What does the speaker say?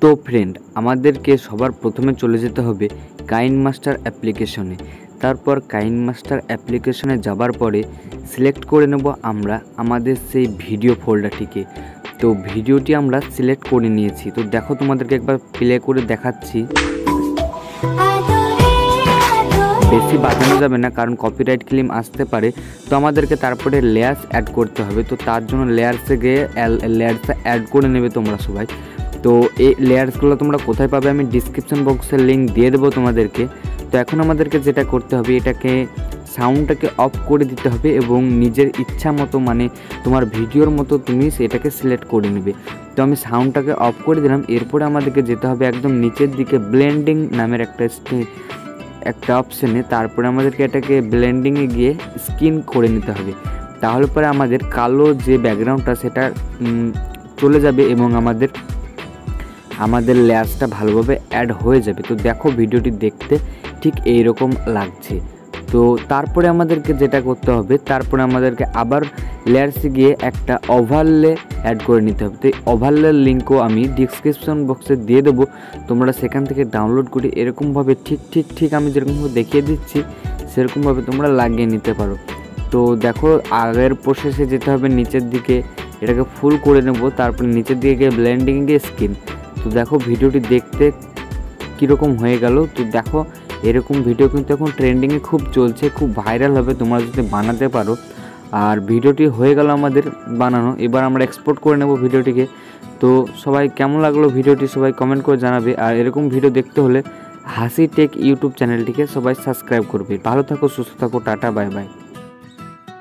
তো ফ্রেন্ড, আমাদেরকে সবার প্রথমে চলে যেতে হবে কাইনমাস্টার অ্যাপ্লিকেশনে। তারপর কাইনমাস্টার অ্যাপ্লিকেশনে যাবার পরে সিলেক্ট করে নেব আমরা আমাদের সেই ভিডিও ফোল্ডারটিকে। তো ভিডিওটি আমরা সিলেক্ট করে নিয়েছি। তো দেখো, তোমাদেরকে একবার প্লে করে দেখাচ্ছি। বেশি বাজানো যাবে না, কারণ কপিরাইট ক্লেম আসতে পারে। তো আমাদেরকে তারপরে লেয়ার্স অ্যাড করতে হবে। তো তার জন্য লেয়ার্সে গিয়ে লেয়ার্সে অ্যাড করে নেবে তোমরা সবাই। তো এই লেয়ার্সগুলো তোমরা কোথায় পাবে আমি ডিসক্রিপশন বক্সের লিঙ্ক দিয়ে দেবো তোমাদেরকে। তো এখন আমাদেরকে যেটা করতে হবে, এটাকে সাউন্ডটাকে অফ করে দিতে হবে এবং নিজের ইচ্ছা মতো, মানে তোমার ভিডিওর মতো তুমি সেটাকে সিলেক্ট করে নেবে। তো আমি সাউন্ডটাকে অফ করে দিলাম। এরপরে আমাদেরকে যেতে হবে একদম নিচের দিকে ব্লেন্ডিং নামের একটা অপশানে। তারপরে আমাদেরকে এটাকে ব্লেন্ডিংয়ে গিয়ে স্কিন করে নিতে হবে। তাহলে পরে আমাদের কালো যে ব্যাকগ্রাউন্ডটা সেটা চলে যাবে এবং আমাদের লেয়ার্সটা ভালোভাবে অ্যাড হয়ে যাবে। তো দেখো, ভিডিওটি দেখতে ঠিক এই রকম লাগছে। তো তারপরে আমাদেরকে যেটা করতে হবে, তারপরে আমাদেরকে আবার লেয়ার্সে গিয়ে একটা ওভারলে অ্যাড করে নিতে হবে। তো এই ওভারলের লিঙ্কও আমি ডিসক্রিপশন বক্সে দিয়ে দেবো, তোমরা সেখান থেকে ডাউনলোড করে এরকমভাবে ঠিক আমি যেরকমভাবে দেখিয়ে দিচ্ছি সেরকমভাবে তোমরা লাগিয়ে নিতে পারো। তো দেখো, আগের প্রসেসে যেতে হবে নিচের দিকে, এটাকে ফুল করে নেব। তারপরে নিচের দিকে গিয়ে ব্লেন্ডিং গিয়ে স্কিন। তো দেখো, ভিডিওটি দেখতে কীরকম হয়ে গেল। তো দেখো, এরকম ভিডিও কিন্তু এখন ট্রেন্ডিংয়ে খুব চলছে, খুব ভাইরাল হবে তোমরা যদি বানাতে পারো। আর ভিডিওটি হয়ে গেল আমাদের বানানো। এবার আমরা এক্সপোর্ট করে নেব ভিডিওটিকে। তো সবাই কেমন লাগলো ভিডিওটি সবাই কমেন্ট করে জানাবে। আর এরকম ভিডিও দেখতে হলে হাসি টেক ইউটিউব চ্যানেলটিকে সবাই সাবস্ক্রাইব করবে। ভালো থাকো, সুস্থ থাকো, টাটা, বাই বাই।